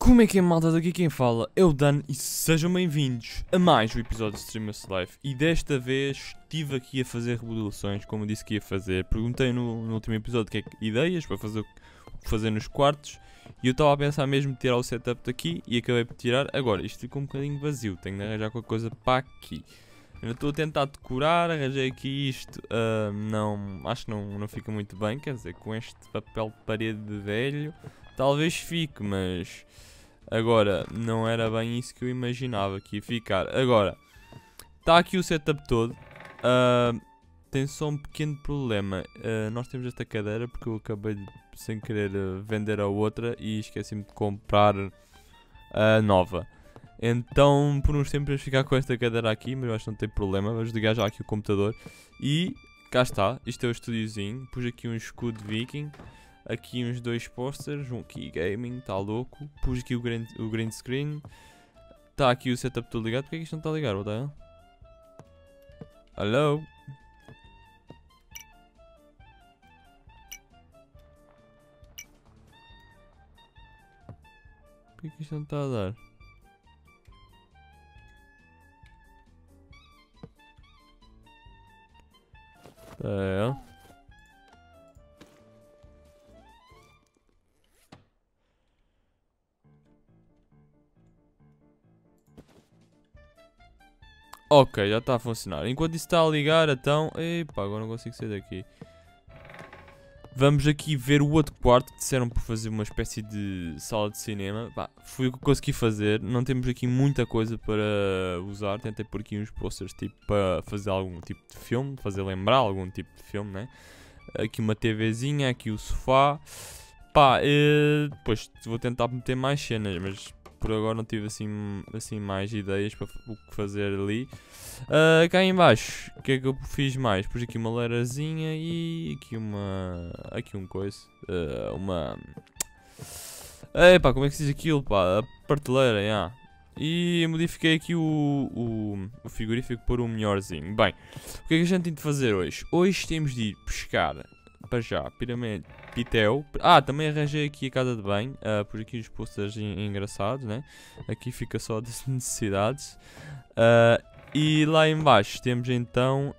Como é que é, malta? Daqui quem fala é o Dan e sejam bem-vindos a mais um episódio de Streamers Life. E desta vez estive aqui a fazer remodelações, como eu disse que ia fazer. Perguntei no último episódio que é ideias para fazer o que fazer nos quartos. E eu estava a pensar mesmo tirar o setup daqui e acabei por tirar. Agora, isto ficou um bocadinho vazio, tenho de arranjar qualquer coisa para aqui. Eu estou a tentar decorar, arranjei aqui isto, acho que não fica muito bem, quer dizer, com este papel de parede de velho, talvez fique, mas agora não era bem isso que eu imaginava que ia ficar. Agora, está aqui o setup todo, tem só um pequeno problema, nós temos esta cadeira porque eu acabei de, sem querer vender a outra e esqueci-me de comprar a nova. Então, por uns tempos vamos ficar com esta cadeira aqui, mas eu acho que não tem problema. Vamos ligar já aqui o computador. E cá está, isto é o estúdiozinho. Pus aqui um escudo viking, aqui uns dois posters, um aqui gaming, está louco. Pus aqui o green screen. Está aqui o setup todo ligado. Porquê é que isto não está ligado? Tá? Hello? Porquê que isto não está a dar? É. Ok, já está a funcionar. Enquanto isso está a ligar, então... Epá, agora não consigo sair daqui. Vamos aqui ver o outro quarto que disseram para fazer uma espécie de sala de cinema. Pá, foi o que eu consegui fazer. Não temos aqui muita coisa para usar. Tentei pôr aqui uns posters tipo para fazer algum tipo de filme, fazer lembrar algum tipo de filme, né? Aqui uma TVzinha, aqui o sofá. Pá, depois vou tentar meter mais cenas, mas por agora não tive assim mais ideias para o que fazer ali. Cá em baixo, o que é que eu fiz mais? Pus aqui uma leirazinha e aqui um coisa. Uma... Epá, como é que se diz aquilo, pá? A prateleira, já. E modifiquei aqui o frigorífico por um melhorzinho. Bem, o que é que a gente tem de fazer hoje? Hoje temos de ir pescar, para já, pitel. Também arranjei aqui a casa de banho. Por aqui os posters engraçados, né? Aqui fica só das necessidades. E lá em baixo temos então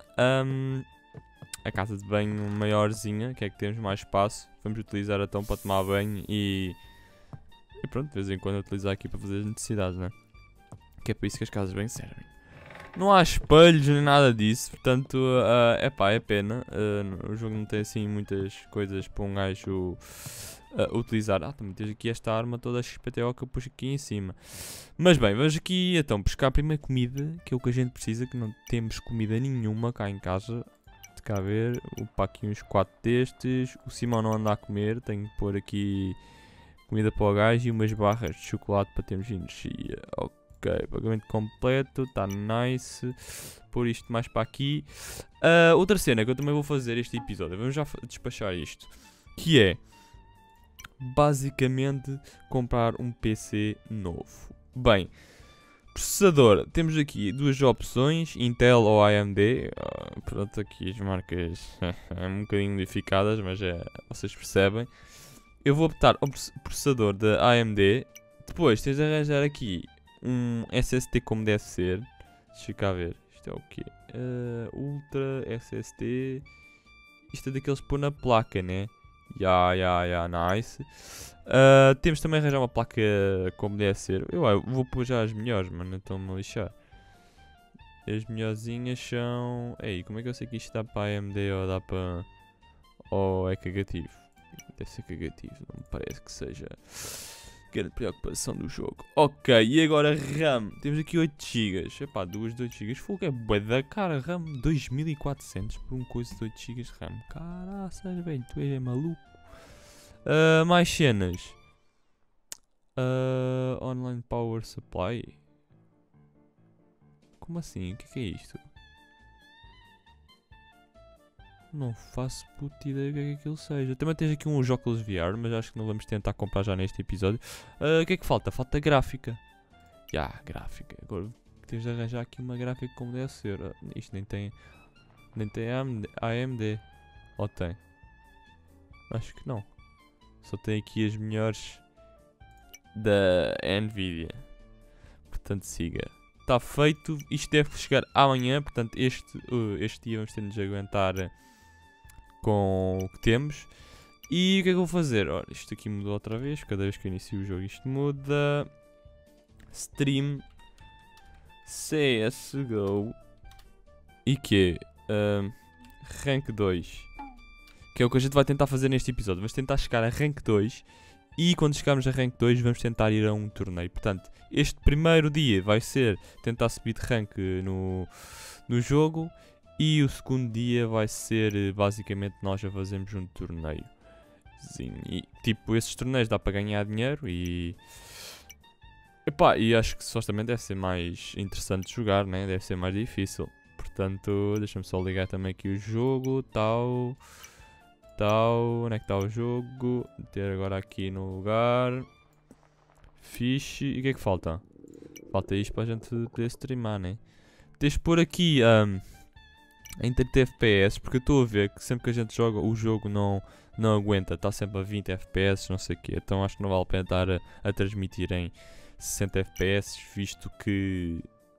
a casa de banho maiorzinha, que é que temos mais espaço. Vamos utilizar então para tomar banho e pronto, de vez em quando utilizar aqui para fazer as necessidades, né? Que é para isso que as casas de banho servem. Não há espelhos nem nada disso, portanto, é pena. O jogo não tem assim muitas coisas para um gajo utilizar. Também tens aqui esta arma toda XPTO que eu pus aqui em cima. Mas bem, vamos aqui então pescar a primeira comida, que é o que a gente precisa, que não temos comida nenhuma cá em casa. De cá ver, para aqui uns 4 destes. O Simão não anda a comer, tenho que pôr aqui comida para o gajo e umas barras de chocolate para termos energia. Ok, pagamento completo, está nice. Pôr isto mais para aqui. Outra cena que eu também vou fazer este episódio, vamos já despachar isto, que é basicamente comprar um PC novo. Bem, processador, temos aqui duas opções, Intel ou AMD. Pronto, aqui as marcas um bocadinho modificadas, mas vocês percebem. Eu vou optar ao processador da AMD. Depois tens de arranjar aqui um SSD como deve ser. Deixa eu cá ver. Isto é o quê? Ultra SSD. Isto é daqueles que pôr na placa, né? Nice. Temos também de arranjar uma placa como deve ser. Eu vou pôr já as melhores, mano. Estão-me a lixar. As melhorzinhas são... Ei, como é que eu sei que isto dá para AMD ou dá para... Ou é cagativo? Deve ser cagativo, não me parece que seja grande preocupação do jogo. Ok, e agora RAM. Temos aqui 8 GB. Epá, duas de 8 GB. Fogo é bué da cara. RAM 2400 por um coisa de 8 GB de RAM. Caraças, velho, tu és maluco. Mais cenas. Online Power Supply. Como assim? O que é isto? Não faço puta ideia do que é que aquilo seja. Também tens aqui uns óculos VR, mas acho que não vamos tentar comprar já neste episódio. O que é que falta? Falta gráfica. Gráfica. Agora tens de arranjar aqui uma gráfica como deve ser. Isto nem tem AMD. Ou tem? Acho que não. Só tem aqui as melhores da Nvidia. Portanto, siga. Está feito. Isto deve chegar amanhã. Portanto, este dia vamos ter de nos aguentar com o que temos. E o que é que eu vou fazer? Ora, isto aqui mudou outra vez. Cada vez que eu inicio o jogo isto muda. Stream CSGO. E que Rank 2. Que é o que a gente vai tentar fazer neste episódio. Vamos tentar chegar a Rank 2. E quando chegarmos a Rank 2 vamos tentar ir a um torneio. Portanto, este primeiro dia vai ser tentar subir de rank no jogo. E o segundo dia vai ser basicamente nós a fazermos um torneio. E tipo, esses torneios dá para ganhar dinheiro e... Epá, e acho que supostamente deve ser mais interessante de jogar, né? Deve ser mais difícil. Portanto, deixa-me só ligar também aqui o jogo, tal, onde é que está o jogo? Meter agora aqui no lugar. Fixe. E o que é que falta? Falta isto para a gente poder streamar, né? Tens de pôr aqui em 30 FPS, porque eu estou a ver que sempre que a gente joga o jogo não aguenta, está sempre a 20 FPS, não sei o quê. Então acho que não vale a pena estar a transmitir em 60 FPS, visto que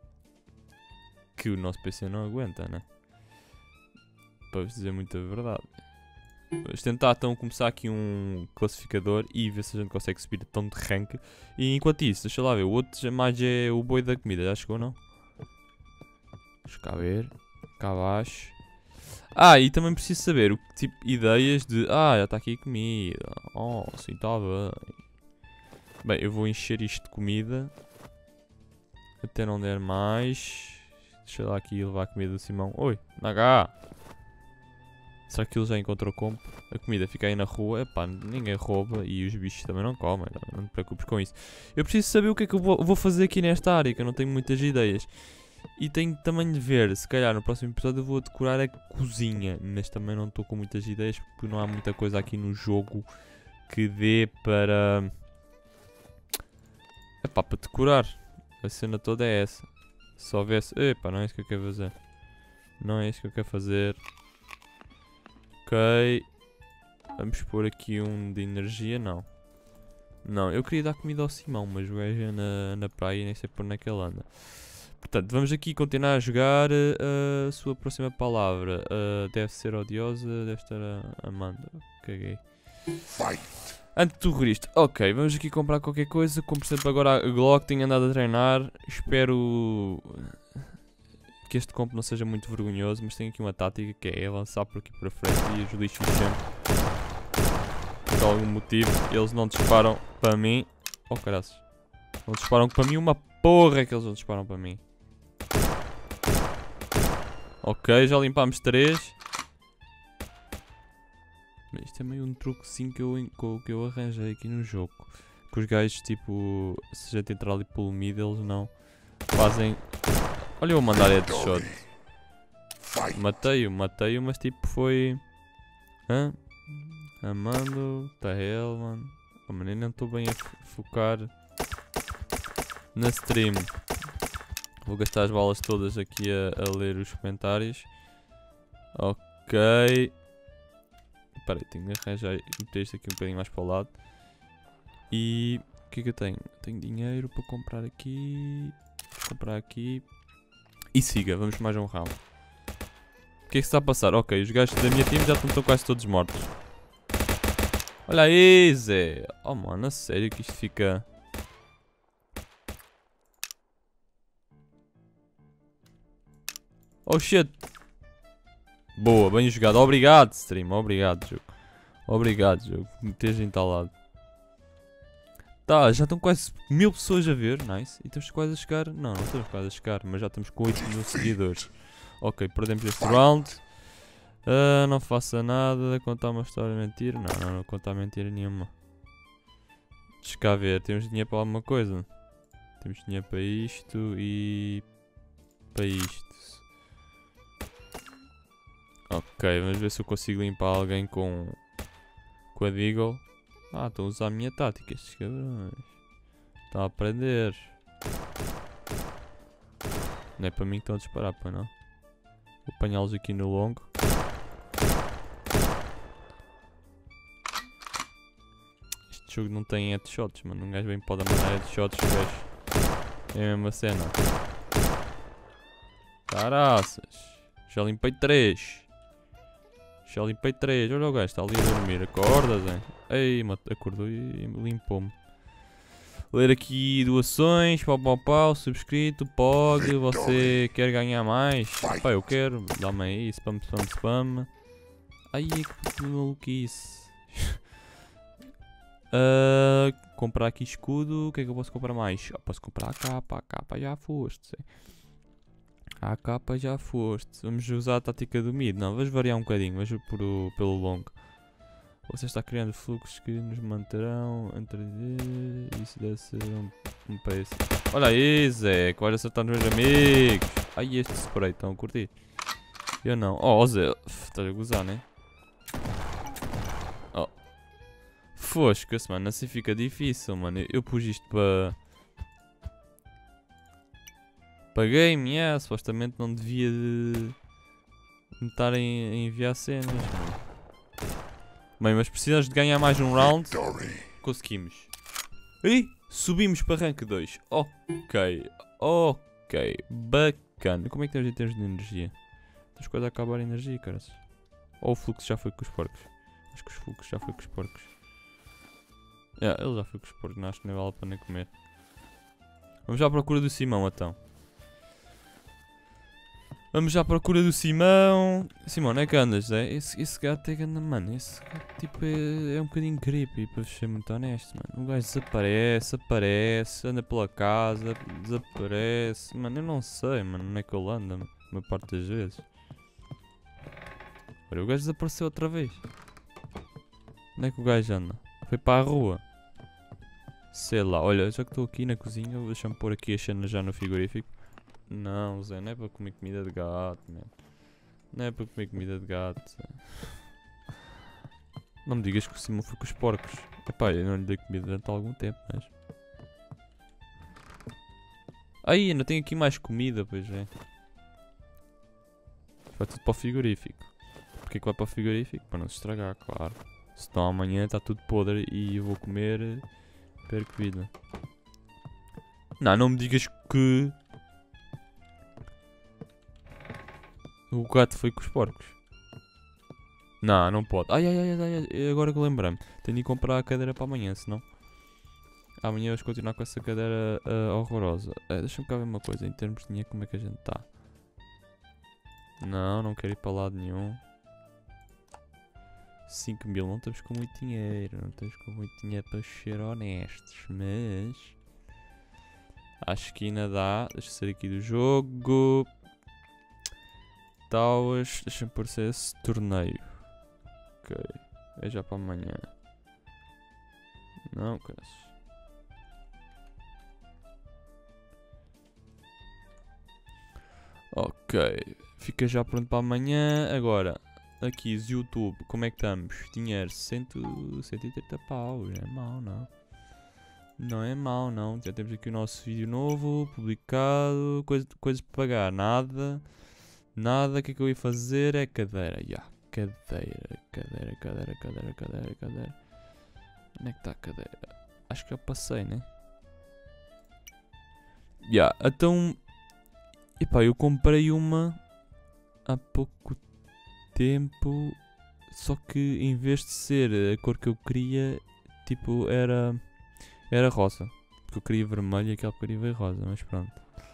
o nosso PC não aguenta, né? Para vos dizer muita verdade. Vamos tentar então começar aqui um classificador e ver se a gente consegue subir tão de rank. E enquanto isso, deixa lá ver, o outro mais é o boi da comida, já chegou não? Deixa cá ver, cá abaixo. E também preciso saber o tipo de ideias de... já está aqui comida. Oh, sim, está bem. Bem, eu vou encher isto de comida. Até não der mais. Deixa lá aqui levar a comida do Simão. Oi, Naga! Será que ele já encontrou como? A comida fica aí na rua. Epá, ninguém rouba e os bichos também não comem. Não te preocupes com isso. Eu preciso saber o que é que eu vou fazer aqui nesta área, que eu não tenho muitas ideias. E tenho também de ver, se calhar no próximo episódio eu vou decorar a cozinha. Mas também não estou com muitas ideias porque não há muita coisa aqui no jogo que dê para... Epá, para decorar. A cena toda é essa. Se houvesse... Epá, não é isso que eu quero fazer. Não é isso que eu quero fazer. Ok. Vamos pôr aqui um de energia, não. Não, eu queria dar comida ao Simão, mas o gajo é na praia e nem sei por onde é que ele anda. Portanto, vamos aqui continuar a jogar. A sua próxima palavra deve ser odiosa, deve estar amando. Caguei. Antiterrorista. Ok, vamos aqui comprar qualquer coisa. Como por exemplo agora a Glock, tenho andado a treinar. Espero que este comp não seja muito vergonhoso, mas tenho aqui uma tática que é avançar por aqui para frente e os lixos sempre. Por algum motivo eles não disparam para mim. Oh caraças. Não disparam para mim uma porra que eles não disparam para mim. Ok, já limpámos 3. Isto é meio um truquezinho que eu arranjei aqui no jogo. Que os gajos, tipo, se a gente entrar ali pelo mid, eles não fazem... Olha eu a mandar headshot. Matei-o, mas tipo foi... Amando, tá hell, mano. Oh, mano, eu não estou bem a focar na stream. Vou gastar as balas todas aqui a ler os comentários. Ok. Espera aí, tenho de arranjar, meter isto aqui um bocadinho mais para o lado. E o que é que eu tenho? Tenho dinheiro para comprar aqui. Vou comprar aqui. E siga, vamos mais um round. O que é que se está a passar? Ok, os gajos da minha team já estão quase todos mortos. Olha aí, Zé. Oh mano, a sério que isto fica... Oh shit. Boa, bem jogado. Obrigado, stream. Obrigado, jogo. Obrigado, jogo. Por me teres entalado. Tá, já estão quase 1000 pessoas a ver. Nice. E estamos quase a chegar... Não, não estamos quase a chegar. Mas já estamos com 8 mil seguidores. Ok, perdemos este round. Não faça nada. Contar uma história mentira. Não contar mentira nenhuma. Deixa cá ver. Temos dinheiro para alguma coisa. Temos dinheiro para isto e... para isto. Ok, vamos ver se eu consigo limpar alguém com a Deagle. Estão a usar a minha tática estes cabrões. Estão a aprender. Não é para mim que estão a disparar, pá, não. Vou apanhá-los aqui no longo. Estes este jogo não tem headshots, mano. Um gajo bem pode mandar headshots, o gajo. É a mesma cena. Caraças. Já limpei 3. Já limpei 3. Olha o gajo, está ali a dormir. Acorda, Zé. Ei, acordou e limpou-me. Ler aqui doações. Pau, pau, pau. Subscrito. POG. Você quer ganhar mais? Pá, eu quero. Dá-me aí. Spam, spam, spam. Ai, que maluquice. Comprar aqui escudo. O que é que eu posso comprar mais? Posso comprar a capa. A capa já foste. A capa já foste. Vamos usar a tática do mid. Não, vamos variar um bocadinho. Vamos pelo longo. Você está criando fluxos que nos manterão entre... Isso deve ser um pace. Olha aí, Zé. Que vai acertar nos meus amigos. Ai, este spray. Estão a curtir. Eu não. Oh, Zé. Estás a gozar, né? Oh. Fosca-se, mano. Assim fica difícil, mano. Eu pus isto para game, yeah. Supostamente não devia de me estar a enviar cenas, mano. Bem, mas precisas de ganhar mais um round. Conseguimos. E subimos para rank 2. Ok. Ok. Bacana. Como é que estamos em termos de energia? Estás quase a acabar a energia, caras. Ou o fluxo já foi com os porcos? Acho que os fluxos já foi com os porcos. Ele já foi com os porcos. Não acho que nem vale a pena comer. Vamos já à procura do Simão, então. Vamos já à procura do Simão. Simão, não é que andas, é? Esse gato é grande, mano. Esse gato tipo é um bocadinho creepy, para ser muito honesto, mano. O gajo desaparece, aparece, anda pela casa, desaparece. Mano, eu não sei, mano, onde é que ele anda, a maior parte das vezes. Olha, o gajo desapareceu outra vez. Onde é que o gajo anda? Foi para a rua. Sei lá, olha, já que estou aqui na cozinha, deixa-me pôr aqui a cena já no frigorífico. Não, Zé, não é para comer comida de gato, man. Não é para comer comida de gato, Zé. Não me digas que o Simão foi com os porcos. Epá, eu não lhe dei comida durante algum tempo, mas... Aí, ainda tenho aqui mais comida, pois é. Vai tudo para o frigorífico. Porquê que vai para o frigorífico? Para não se estragar, claro. Senão amanhã está tudo podre e eu vou comer... perco vida. Não me digas que... o gato foi com os porcos. Não pode. Ai, agora que lembrei-me. Tenho de ir comprar a cadeira para amanhã, senão... amanhã vamos continuar com essa cadeira horrorosa. Deixa-me cá ver uma coisa. Em termos de dinheiro, como é que a gente está? Não quero ir para lado nenhum. 5 mil, não estamos com muito dinheiro. Não estamos com muito dinheiro para ser honestos. Mas... acho que ainda dá. Deixa eu sair aqui do jogo. Tauas, deixa-me pôr esse torneio. Ok, é já para amanhã. Não, caras. Ok, fica já pronto para amanhã. Agora, aqui, YouTube, como é que estamos? Dinheiro, 130 paus, não é mau não. Não é mau não, já temos aqui o nosso vídeo novo, publicado, coisas para pagar, nada, o que é que eu ia fazer é cadeira, cadeira. Onde é que está a cadeira? Acho que já passei, né? Então, epá, eu comprei uma há pouco tempo, só que em vez de ser a cor que eu queria, tipo, era rosa. Porque eu queria vermelho e aquela queria ver rosa, mas pronto.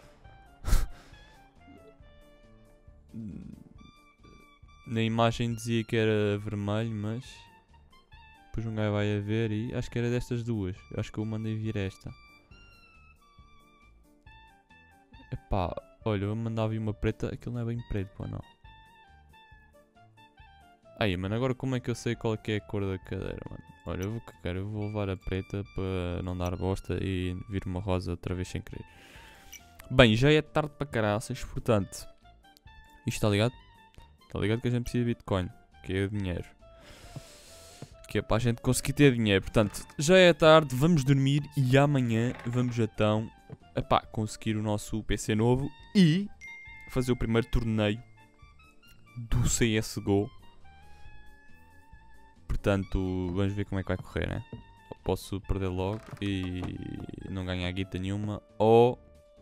Na imagem dizia que era vermelho, mas depois um gajo vai a ver e acho que era destas duas. Eu acho que eu mandei vir esta. Epá, olha, eu mandava vir uma preta, aquilo não é bem preto, pô, não. Aí, mano, agora como é que eu sei qual é que é a cor da cadeira, mano? Olha, eu vou cagar, eu vou levar a preta para não dar bosta e vir uma rosa outra vez sem querer. Bem, já é tarde para caraças, portanto... isto está ligado? Está ligado que a gente precisa de Bitcoin, que é o dinheiro. Que é para a gente conseguir ter dinheiro. Portanto, já é tarde, vamos dormir e amanhã vamos então, epá, conseguir o nosso PC novo e fazer o primeiro torneio do CSGO. Portanto, vamos ver como é que vai correr, né? posso perder logo e não ganhar guita nenhuma. Ou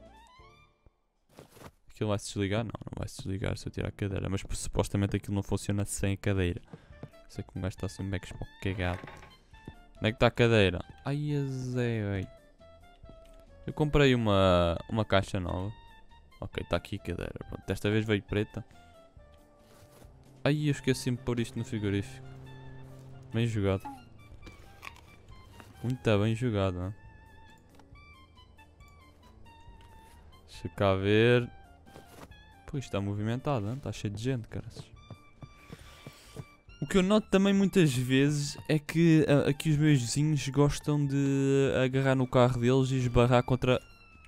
aquilo vai se desligar? Não, não vai se desligar se eu tirar a cadeira. Mas supostamente aquilo não funciona sem a cadeira. Sei que um gajo está assim um back cagado. Onde é que está a cadeira? Ai, azé, eu comprei uma caixa nova. Ok, está aqui a cadeira. Pronto, desta vez veio preta. Ai, eu esqueci-me de pôr isto no frigorífico. Bem jogado. Muito bem jogado, não é? Deixa cá ver. Pô, isto está movimentado, não? Está cheio de gente, caras. O que eu noto também muitas vezes é que aqui os meus vizinhos gostam de agarrar no carro deles e esbarrar contra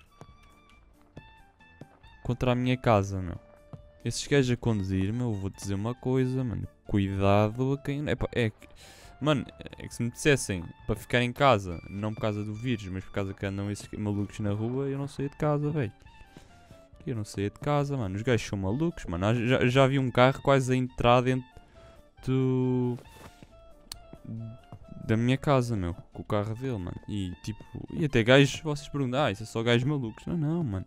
a minha casa, meu. Esses gajos a conduzir, meu, eu vou-te dizer uma coisa, mano. Cuidado a quem... Mano, é que se me dissessem para ficar em casa, não por causa do vírus, mas por causa que andam esses malucos na rua, eu não saía de casa, velho. Eu não saía de casa, mano. Os gajos são malucos, mano. Já vi um carro quase a entrar dentro da minha casa, meu. Com o carro dele, mano. E tipo... E até gajos, vocês perguntam, isso é só gajos malucos. Não, não, mano.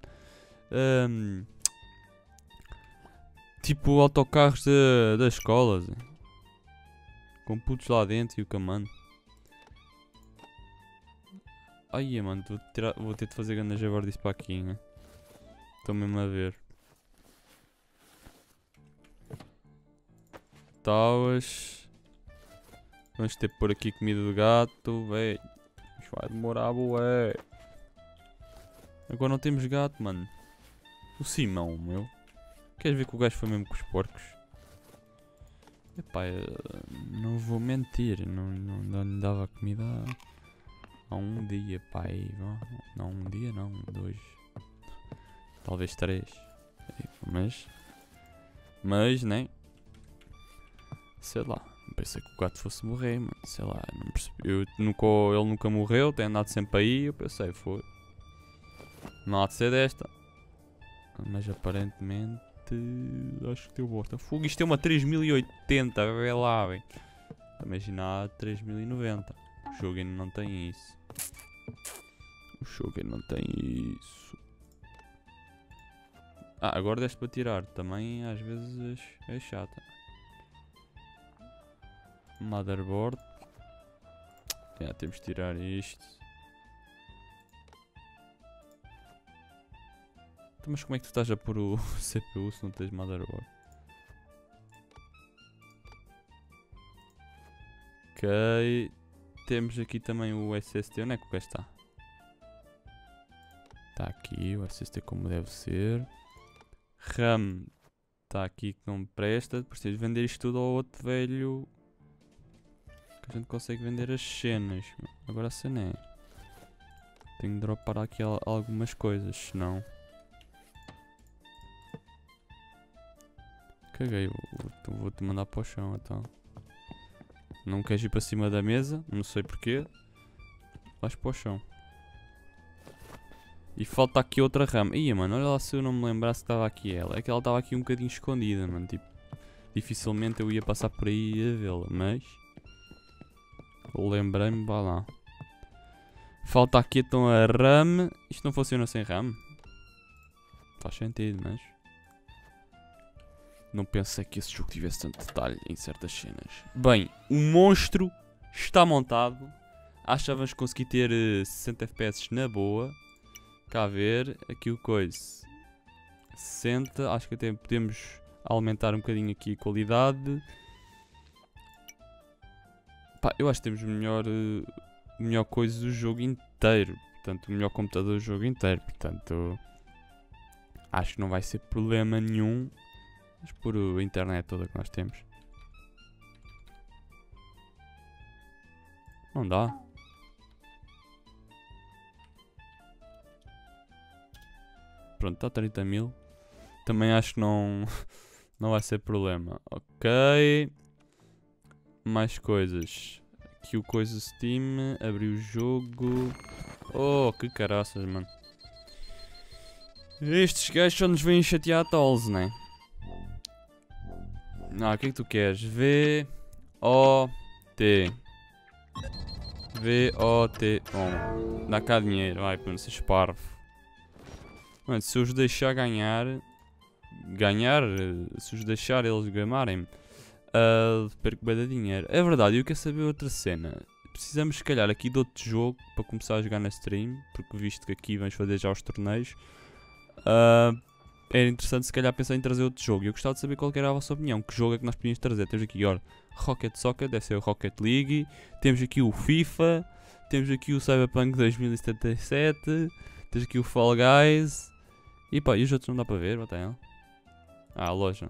Tipo autocarros das escolas. Com putos lá dentro e o camano. Ai, mano, vou ter de fazer grandes javardice para aqui, né? Estou mesmo a ver. Taus. Vamos ter que pôr aqui comida de gato, velho. Isto vai demorar, bué. Agora não temos gato, mano. O Simão, meu. Queres ver que o gajo foi mesmo com os porcos? Epá, não vou mentir. Não lhe dava comida há um dia, pai. Não, um dia não, 2. Talvez 3. Mas, né? Sei lá. Pensei que o gato fosse morrer, mano. Sei lá, não percebi. Ele nunca morreu, tem andado sempre aí. Eu pensei, foi. Não há de ser desta. Mas aparentemente acho que deu bosta. Fogo, isto é uma 3080, vê lá, velho. Imagina a 3090. O jogo ainda não tem isso. Agora deste para tirar. Também às vezes é chata. Motherboard. Temos de tirar isto. Mas como é que tu estás a pôr o CPU se não tens motherboard? Ok. Temos aqui também o SSD. Onde é que o gajo está? Está aqui o SSD como deve ser. RAM está aqui que não me presta. Depois tens de vender isto tudo ao outro velho. Que a gente consegue vender as cenas. Agora a cena é... Tenho de dropar aqui algumas coisas, senão... Caguei, vou-te mandar para o chão então. Não queres ir para cima da mesa, não sei porquê. Vais para o chão. E falta aqui outra rama. Ia, mano, olha lá se eu não me lembrasse que estava aqui ela. É que ela estava aqui um bocadinho escondida, mano. Tipo, dificilmente eu ia passar por aí a vê-la, mas... Lembrei-me, vá lá. Falta aqui então a RAM. Isto não funciona sem RAM? Faz sentido, mas... Não pensei que esse jogo tivesse tanto detalhe em certas cenas. Bem, o monstro está montado. Acho que já vamos conseguir ter 60 FPS na boa. Cá ver, aqui o coisa. 60, acho que até podemos aumentar um bocadinho aqui a qualidade. Pá, eu acho que temos o melhor coisa do jogo inteiro. Portanto, o melhor computador do jogo inteiro. Portanto, acho que não vai ser problema nenhum. Mas por a internet toda que nós temos. Não dá. Pronto, está 30 mil. Também acho que não vai ser problema. Ok. Mais coisas. Aqui o coisa Steam. Abri o jogo. Oh, que caraças, mano. Estes gajos só nos vêm chatear a tols, né? O que é que tu queres? V-O-T VOT. Bom, dá cá dinheiro. Vai, para não seres parvo. Mano, se eu os deixar ganhar... se os deixar eles gamarem-me, perco bem de dinheiro. É verdade, eu quero saber outra cena. Precisamos, se calhar, aqui de outro jogo para começar a jogar na stream, porque visto que aqui vamos fazer já os torneios, era interessante, se calhar, pensar em trazer outro jogo. E eu gostava de saber qual era a vossa opinião. Que jogo é que nós podíamos trazer? Temos aqui, olha, Rocket Soccer, deve ser o Rocket League. Temos aqui o FIFA. Temos aqui o Cyberpunk 2077. Temos aqui o Fall Guys. E pá, e os outros não dá para ver, bota. A loja.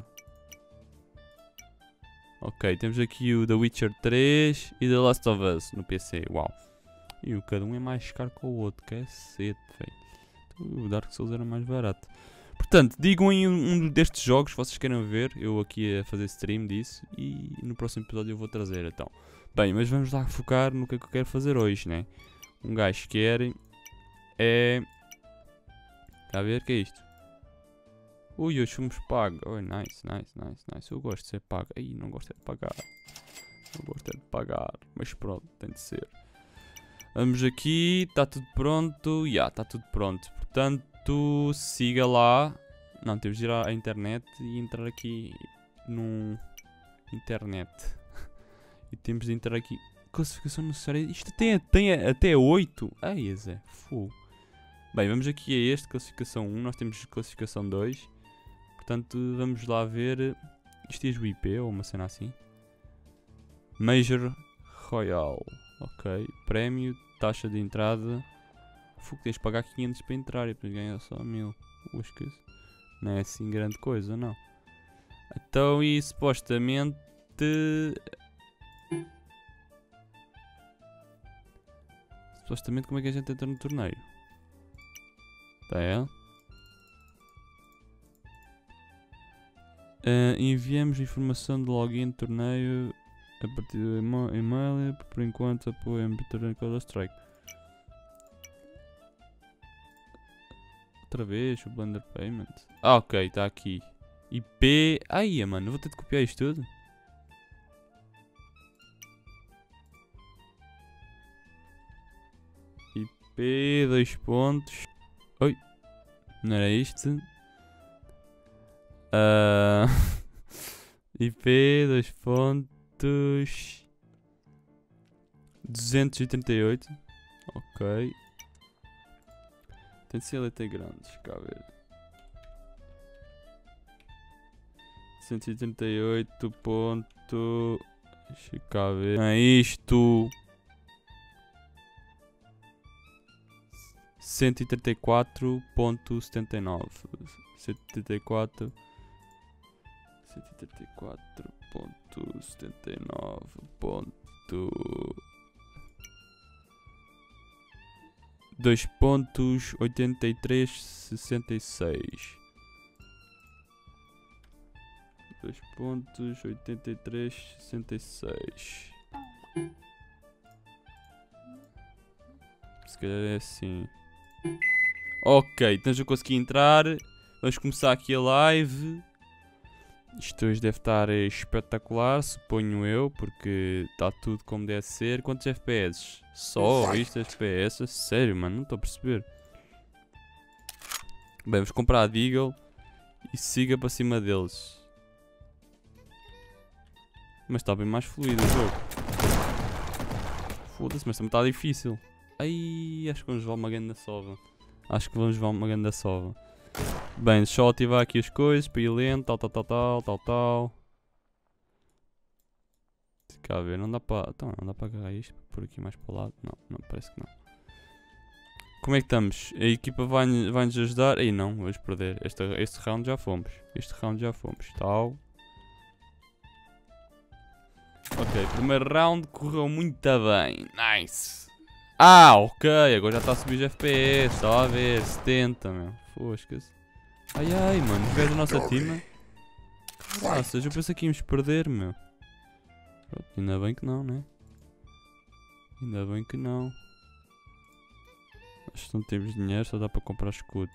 Ok, temos aqui o The Witcher 3 e The Last of Us no PC, uau. E cada um é mais caro que o outro, que é cedo, velho. O Dark Souls era mais barato. Portanto, digam aí um destes jogos que vocês queiram ver, eu aqui a fazer stream disso, e no próximo episódio eu vou trazer, então. Bem, mas vamos lá focar no que é que eu quero fazer hoje, né? Um gajo quer é... Está a ver, o que é isto? Ui, hoje fomos pagos. Oh, nice. Eu gosto de ser pago. Aí, não gosto de pagar. Não gosto de pagar. Mas pronto, tem de ser. Vamos aqui. Está tudo pronto. Já, está tudo pronto. Portanto, siga lá. Não, temos de ir à internet e entrar aqui no... Internet. E temos de entrar aqui. Classificação necessária. Isto tem até 8. Ai, Zé. Fogo. Bem, vamos aqui a este. Classificação 1. Nós temos classificação 2. Portanto, vamos lá ver. Isto é o IP ou uma cena assim. Major Royale. Ok. Prémio, taxa de entrada. Fogo, tens de pagar 500 para entrar e depois ganhar só 1000. Que não é assim grande coisa, não. Então, e supostamente... Supostamente, como é que a gente entra no torneio? Tá, é? Enviamos informação de login de torneio a partir do e-mail. Por enquanto, apoio a torneio Counter-Strike. Outra vez, o Blender Payment. Ah, ok, está aqui. IP. Ai, mano, vou ter de copiar isto tudo. IP, 2 pontos. Oi, não era isto. IP, 2 pontos. 238. Ok. Tem de ser letra grande, deixa cá ver. 138 ponto. Deixa cá ver. Não é isto. 134.79. 134.79. Dois pontos 83.66. 2.8366. Se calhar é assim. Ok, então já consegui entrar. Vamos começar aqui a live. Isto hoje deve estar espetacular, suponho eu, porque está tudo como deve ser. Quantos FPS? Só isto FPS? Sério, mano, não estou a perceber. Bem, vamos comprar a Deagle e siga para cima deles. Mas está bem mais fluido o jogo. Foda-se, mas também está difícil. Ai, acho que vamos levar uma grande sova. Bem, deixa eu ativar aqui as coisas para ir lento, tal. Se cá ver, não dá para. Então, não dá para agarrar isto por aqui mais para o lado. Não, parece que não. Como é que estamos? A equipa vai-nos ajudar? Aí não, vamos perder. Este round já fomos. Tal. Ok, primeiro round correu muito bem. Nice. Ah, ok, agora já está a subir os FPS. Só a ver, 70, meu. Fosca-se. Ai, mano, os gajos da nossa time. Caraças, eu pensei que íamos perder, meu. Pronto, ainda bem que não, né? Acho que não temos dinheiro, só dá para comprar escudo.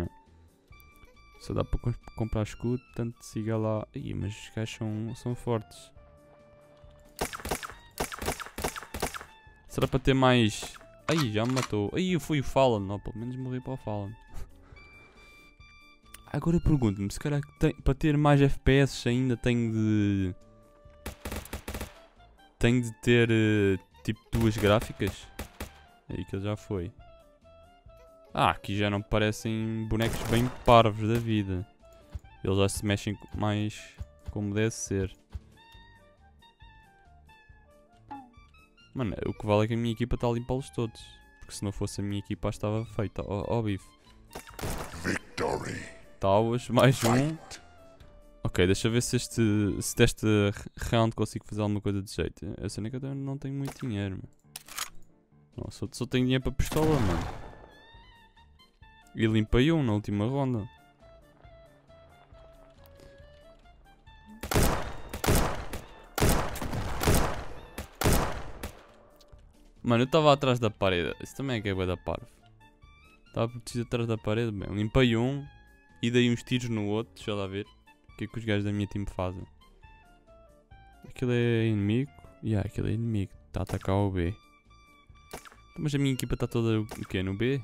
Só dá para comprar escudo, portanto siga lá. Ih, mas os gajos são fortes. Será para ter mais... Ai, já me matou. Ai, eu fui o Fallen. Não, pelo menos morri para o Fallen. Agora eu pergunto-me, se calhar para ter mais FPS ainda tenho de... Tenho de ter, tipo, 2 gráficas. Aí que ele já foi. Ah, aqui já não parecem bonecos bem parvos da vida. Eles já se mexem mais como deve ser. Mano, o que vale é que a minha equipa está a limpá-los todos. Porque se não fosse a minha equipa já estava feita. Ó bife. Victory. Taus, mais um. Ok, deixa eu ver se deste round consigo fazer alguma coisa de jeito. Eu sei nem que eu não tenho muito dinheiro, mano. Não, só tenho dinheiro para pistola, mano. E limpei um na última ronda. Mano, eu estava atrás da parede. Isso também é que é bué da parvo. Estava protegido atrás da parede. Bem, limpei um e dei uns tiros no outro. Deixa lá ver o que é que os gajos da minha time fazem. Aquilo é inimigo? Aquilo é inimigo. Está a atacar o B. Mas a minha equipa está toda o quê? No B?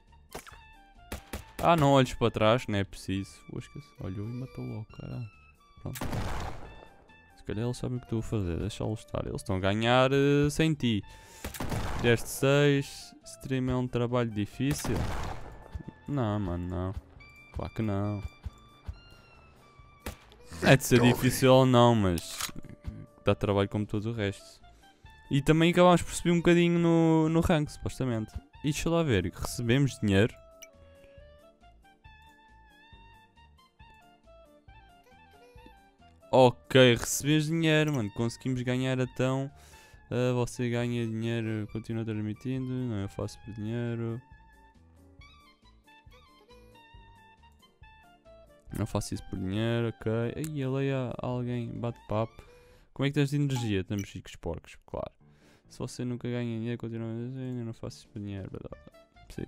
Ah, não olhes para trás, não é preciso. Fosca-se. Olhou e matou logo, caralho. Pronto. Se calhar eles sabem o que estou a fazer. Deixá-los estar. Eles estão a ganhar sem ti. Deste 6. Stream é um trabalho difícil? Não, mano, não. Claro que não. É de ser difícil ou não, mas dá trabalho como todo o resto. E também acabámos por subir um bocadinho no rank, supostamente. E deixa lá ver, recebemos dinheiro. Ok, recebemos dinheiro, mano. Conseguimos ganhar então. Você ganha dinheiro, continua transmitindo. Não, eu faço por dinheiro. Não faço isso por dinheiro, ok. Aí eu leio a alguém, bate papo. Como é que tens de energia? Estamos ricos porcos, claro. Se você nunca ganha dinheiro, continua a dizer, eu não faço isso por dinheiro. Sim.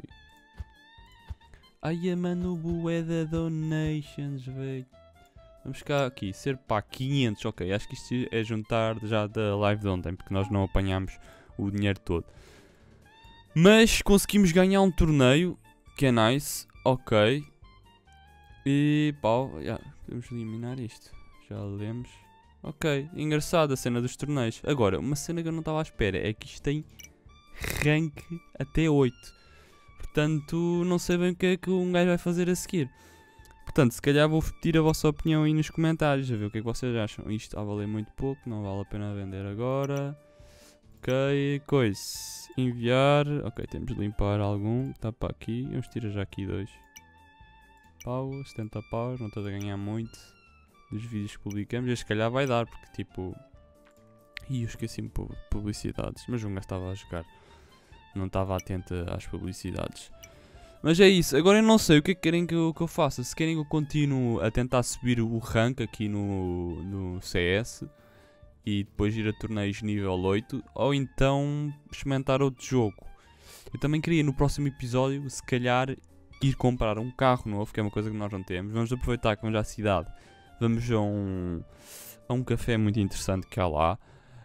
Ai, mano, bué da donations, velho. Vamos ficar aqui, ser pá, 500, ok. Acho que isto é juntar já da live de ontem, porque nós não apanhámos o dinheiro todo. Mas conseguimos ganhar um torneio, que é nice, ok. E pá, podemos eliminar isto. Já lemos. Ok, engraçada a cena dos torneios. Agora, uma cena que eu não estava à espera é que isto tem rank até 8. Portanto, não sei bem o que é que um gajo vai fazer a seguir. Portanto, se calhar vou pedir a vossa opinião aí nos comentários, a ver o que é que vocês acham. Isto está a valer muito pouco, não vale a pena vender agora. Ok, coisa. Enviar. Ok, temos de limpar algum. Está para aqui. Vamos tirar já aqui 2. Pau, 70 paus, não estou a ganhar muito dos vídeos que publicamos. E se calhar vai dar, porque tipo... Ih, eu esqueci-me de publicidades, mas um gajo estava a jogar. Não estava atento às publicidades. Mas é isso, agora eu não sei o que é que querem que eu faça. Se querem que eu continue a tentar subir o rank aqui no CS e depois ir a torneios nível 8, ou então experimentar outro jogo. Eu também queria no próximo episódio, se calhar, ir comprar um carro novo, que é uma coisa que nós não temos. Vamos aproveitar que vamos à cidade, vamos a um café muito interessante que há lá.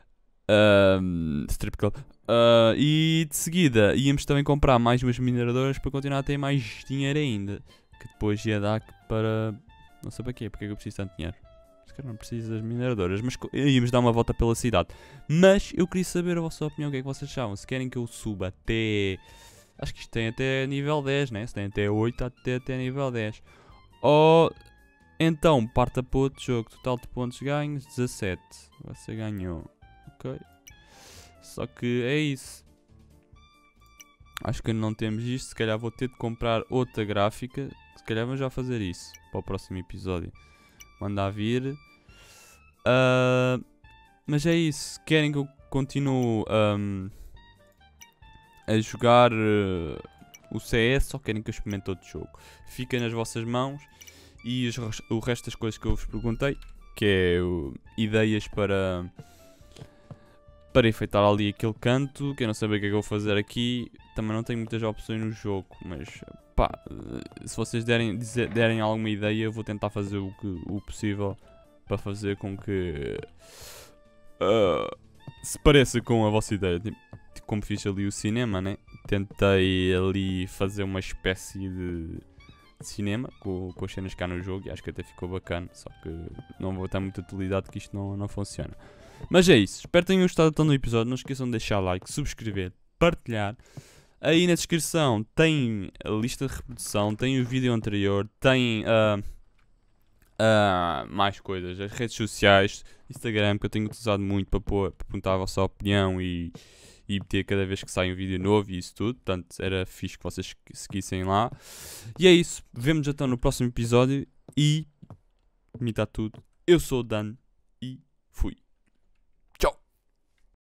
Strip Club. E de seguida íamos também comprar mais umas mineradoras para continuar a ter mais dinheiro ainda. Que depois ia dar para... Não sei para quê, porque é que eu preciso de tanto dinheiro. Se calhar não preciso das mineradoras, mas íamos dar uma volta pela cidade. Mas eu queria saber a vossa opinião, o que é que vocês achavam. Se querem que eu suba até... Acho que isto tem até nível 10, né? Se tem até 8, até nível 10. Ou... Então, parta para outro jogo. Total de pontos ganhos, 17. Você ganhou. Ok. Só que é isso. Acho que não temos isto. Se calhar vou ter de comprar outra gráfica. Se calhar vamos já fazer isso para o próximo episódio. Mandar vir. Mas é isso. Querem que eu continue a jogar o CS ou querem que eu experimente outro jogo? Fica nas vossas mãos. E o resto das coisas que eu vos perguntei, que é ideias para enfeitar ali aquele canto, que eu não sei bem o que é que eu vou fazer aqui. Também não tenho muitas opções no jogo, mas pá, se vocês derem alguma ideia, eu vou tentar fazer o possível para fazer com que se pareça com a vossa ideia. Tipo, como fiz ali o cinema, né? Tentei ali fazer uma espécie de cinema com as cenas cá no jogo e acho que até ficou bacana. Só que não vou dar muita utilidade que isto não funciona. Mas é isso. Espero que tenham gostado tanto do episódio. Não esqueçam de deixar like, subscrever, partilhar. Aí na descrição tem a lista de reprodução, tem o vídeo anterior, tem mais coisas, as redes sociais, Instagram, que eu tenho utilizado muito para perguntar a vossa opinião e meter cada vez que sai um vídeo novo e isso tudo. Portanto, era fixe que vocês seguissem lá. E é isso. Vemo-nos então no próximo episódio e me está tudo. Eu sou o Dan e fui.